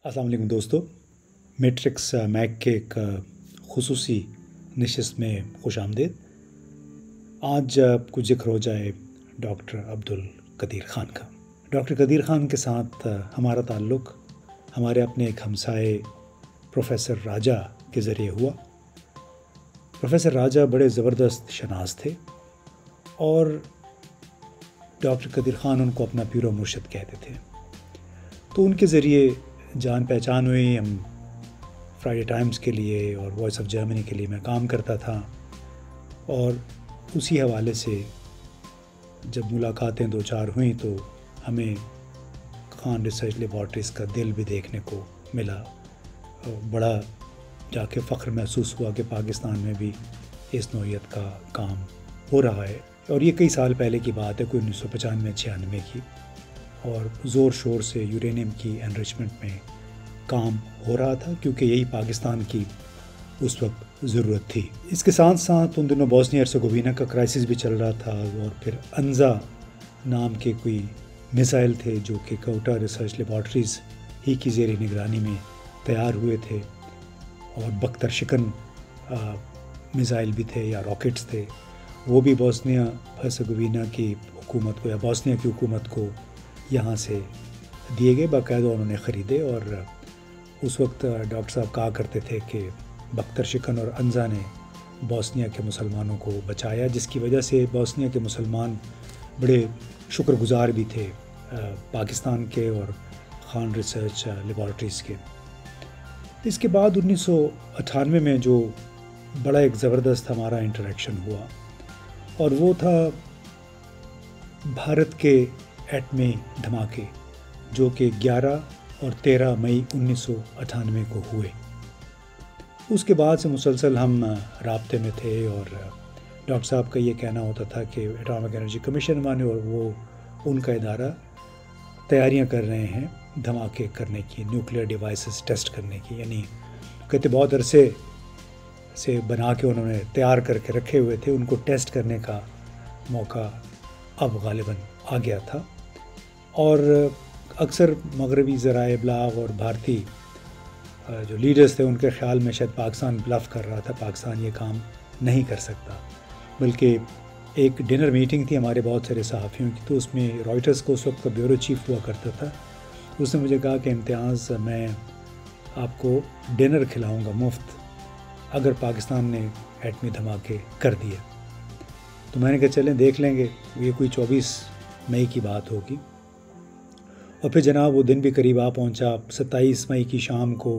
अस्सलाम वालेकुम दोस्तों। मैट्रिक्स मैक के एक खुसूसी नशिस्त में खुश आमदीद। आज कुछ ज़िक्र हो जाए डॉक्टर अब्दुल कदीर ख़ान का। डॉक्टर कदीर ख़ान के साथ हमारा ताल्लुक़ हमारे अपने एक हमसाए प्रोफेसर राजा के ज़रिए हुआ। प्रोफेसर राजा बड़े ज़बरदस्त शनास थे और डॉक्टर कदीर ख़ान उनको अपना पीर व मुर्शिद कहते थे। तो उनके ज़रिए जान पहचान हुई। हम फ्राइडे टाइम्स के लिए और वॉइस ऑफ जर्मनी के लिए मैं काम करता था और उसी हवाले से जब मुलाकातें दो चार हुई तो हमें खान रिसर्च लेबॉर्ट्रीज़ का दिल भी देखने को मिला। बड़ा जाके फ़ख्र महसूस हुआ कि पाकिस्तान में भी इस नौइयत का काम हो रहा है। और ये कई साल पहले की बात है, कोई 1995-96 की, और ज़ोर शोर से यूरेनियम की एनरिचमेंट में काम हो रहा था क्योंकि यही पाकिस्तान की उस वक्त ज़रूरत थी। इसके साथ साथ उन दिनों बोस्निया हर्ज़ेगोविना का क्राइसिस भी चल रहा था और फिर अंज़ा नाम के कोई मिसाइल थे जो कि कोटा रिसर्च लेबॉर्ट्रीज़ ही की ज़ेर निगरानी में तैयार हुए थे, और बख्तर शिकन मिसाइल भी थे या रॉकेट्स थे। वो भी बोस्निया हर्ज़ेगोविना की हुकूमत को या बोस्निया की हुकूमत को यहाँ से दिए गए, बाकायदा उन्होंने ख़रीदे। और उस वक्त डॉक्टर साहब कहा करते थे कि बख्तर शिकन और अंज़ा ने बोस्निया के मुसलमानों को बचाया, जिसकी वजह से बोस्निया के मुसलमान बड़े शुक्रगुज़ार भी थे पाकिस्तान के और खान रिसर्च लेबॉर्ट्रीज़ के। इसके बाद 1998 में जो बड़ा एक ज़बरदस्त हमारा इंटरेक्शन हुआ, और वो था भारत के एटमी धमाके जो कि 11 और 13 मई 1998 को हुए। उसके बाद से मुसलसल हम राब्ते में थे और डॉक्टर साहब का ये कहना होता था कि एटॉमिक एनर्जी कमीशन माने और वो उनका इदारा तैयारियां कर रहे हैं धमाके करने की, न्यूक्लियर डिवाइसेस टेस्ट करने की। यानी कहते बहुत अरसे से बना के उन्होंने तैयार करके रखे हुए थे, उनको टेस्ट करने का मौका अब गालिबन आ गया था। और अक्सर मगरबी ज़राए इब्लाग और भारतीय जो लीडर्स थे उनके ख़्याल में शायद पाकिस्तान ब्लफ़ कर रहा था, पाकिस्तान ये काम नहीं कर सकता। बल्कि एक डिनर मीटिंग थी हमारे बहुत सारे सहाफ़ियों की, तो उसमें रॉयटर्स को उस वक्त का ब्यूरो चीफ़ हुआ करता था। उसने मुझे कहा कि इम्तियाज़, मैं आपको डिनर खिलाऊँगा मुफ्त अगर पाकिस्तान ने एटमी धमाके कर दिए। तो मैंने कहा चलें देख लेंगे, ये कोई 24 मई की बात होगी। और फिर जनाब वो दिन भी करीब आ पहुंचा। 27 मई की शाम को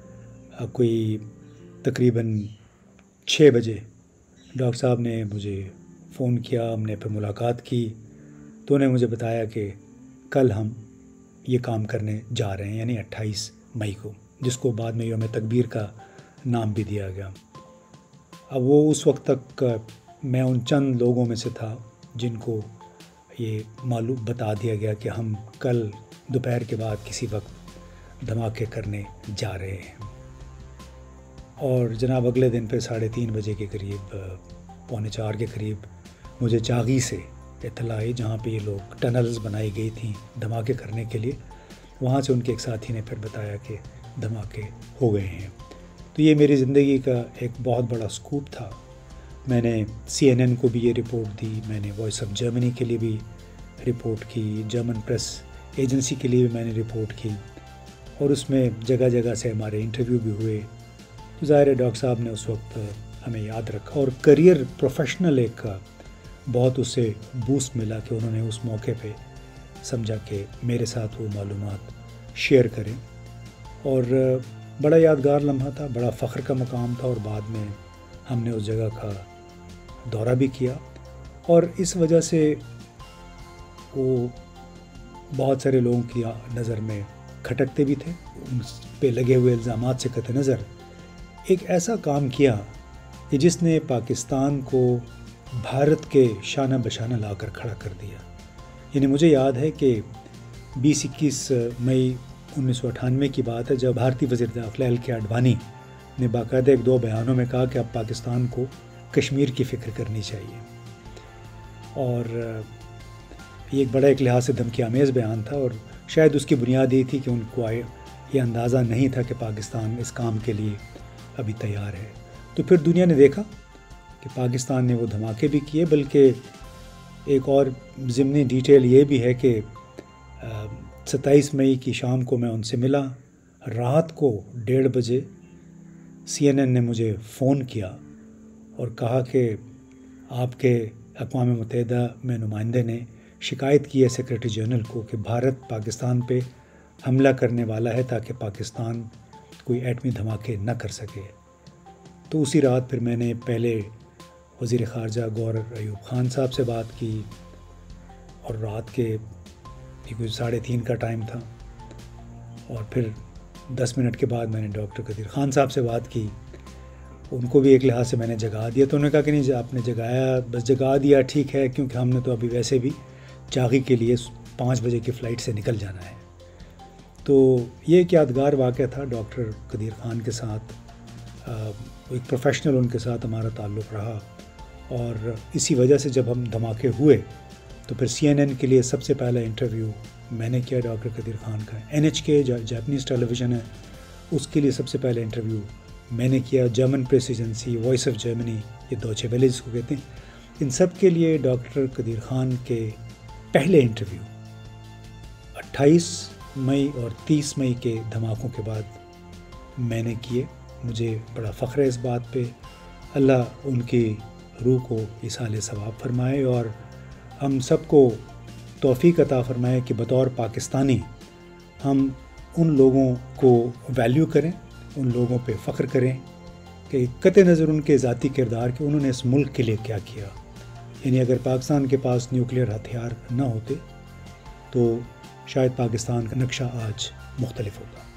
कोई तकरीबन 6 बजे डॉक्टर साहब ने मुझे फ़ोन किया, हमने फिर मुलाकात की, तो उन्हें मुझे बताया कि कल हम ये काम करने जा रहे हैं, यानी 28 मई को, जिसको बाद में यौम तकबीर का नाम भी दिया गया। अब वो उस वक्त तक मैं उन चंद लोगों में से था जिनको ये मालूम बता दिया गया कि हम कल दोपहर के बाद किसी वक्त धमाके करने जा रहे हैं। और जनाब अगले दिन पे 3:30 बजे के करीब, 3:45 के करीब मुझे चागी से इत्तला आई, जहाँ पे ये लोग टनल्स बनाई गई थी धमाके करने के लिए। वहाँ से उनके एक साथी ने फिर बताया कि धमाके हो गए हैं। तो ये मेरी ज़िंदगी का एक बहुत बड़ा स्कूप था। मैंने CNN को भी ये रिपोर्ट दी, मैंने वॉइस ऑफ जर्मनी के लिए भी रिपोर्ट की, जर्मन प्रेस एजेंसी के लिए भी मैंने रिपोर्ट की, और उसमें जगह जगह से हमारे इंटरव्यू भी हुए। तो ज़ाहिर है डॉक्टर साहब ने उस वक्त हमें याद रखा और करियर प्रोफेशनल एक बहुत उससे बूस्ट मिला कि उन्होंने उस मौके पे समझा कि मेरे साथ वो मालूमात शेयर करें। और बड़ा यादगार लम्हा था, बड़ा फ़ख्र का मकाम था। और बाद में हमने उस जगह का दौरा भी किया, और इस वजह से वो बहुत सारे लोगों की नज़र में खटकते भी थे। उन पे लगे हुए इल्ज़ामात से कतई नज़र एक ऐसा काम किया कि जिसने पाकिस्तान को भारत के शाना बशाना लाकर खड़ा कर दिया। यानी मुझे याद है कि 20-21 मई 1998 की बात है, जब भारतीय वज़ीर दाखिला LK आडवाणी ने बाकायदा 1-2 बयानों में कहा कि अब पाकिस्तान को कश्मीर की फ़िक्र करनी चाहिए। और ये एक बड़ा एक लिहाज से धमकी आमेज़ बयान था, और शायद उसकी बुनियाद ये थी कि उनको یہ اندازہ نہیں تھا کہ پاکستان اس کام کے لیے ابھی تیار ہے۔ تو پھر دنیا نے دیکھا کہ پاکستان نے وہ دھماکے بھی کیے، بلکہ ایک اور ضمنی ڈیٹیل یہ بھی ہے کہ 27 مئی کی شام کو میں ان سے ملا۔ رات کو 1:30 بجے CNN نے مجھے فون کیا اور کہا کہ آپ کے اقوام متحدہ میں نمائندے نے شکایت کی ہے سیکرٹری جنرل کو کہ بھارت پاکستان پہ حملہ کرنے والا ہے تاکہ پاکستان کوئی ایٹمی دھماکے نہ کر سکے۔ تو اسی رات پھر میں نے پہلے وزیر خارجہ گور ایوب خان صاحب سے بات کی، اور رات کے کوئی 3:30 کا ٹائم تھا، اور پھر 10 منٹ کے بعد میں نے ڈاکٹر قدیر خان صاحب سے بات کی۔ ان کو بھی ایک لحاظ سے میں نے جگا دیا، تو انہوں نے کہا کہ نہیں آپ نے جگایا، بس جگا دیا ٹھیک ہے، کیونکہ ہم نے تو ابھی ویسے بھی چاغی کے لیے 5 بجے کی فلائٹ سے نکل جانا ہے۔ تو یہ ایک یادگار واقعہ تھا ڈاکٹر قدیر خان کے ساتھ، ایک پروفیشنل ان کے ساتھ ہمارا تعلق رہا، اور اسی وجہ سے جب ہم دھماکے ہوئے تو پھر CNN کے لیے سب سے پہلا انٹرویو میں نے کیا ڈاکٹر قدیر خان کا۔ NHK جو جاپنیز ٹیلی ویژن ہے اس کے لیے سب سے پہلا انٹرویو میں نے کیا۔ German press agency, voice of Germany, یہ دوچے ویلے جس کو کہتے ہیں، ان سب کے لیے ڈاکٹر قدیر خان کے پہلے انٹرویو 28 مئی اور 30 مئی کے دھماکوں کے بعد میں نے کیے۔ مجھے بڑا فخر ہے اس بات پہ۔ اللہ ان کی روح کو ایصال ثواب فرمائے، اور ہم سب کو توفیق عطا فرمائے کہ بطور پاکستانی ہم ان لوگوں کو ویلیو کریں، ان لوگوں پہ فخر کریں کہ قطع نظر ان کے ذاتی کردار کہ انہوں نے اس ملک کے لیے کیا کیا۔ یعنی اگر پاکستان کے پاس نیوکلیئر ہتھیار نہ ہوتے تو شاید پاکستان کا نقشہ آج مختلف ہوگا۔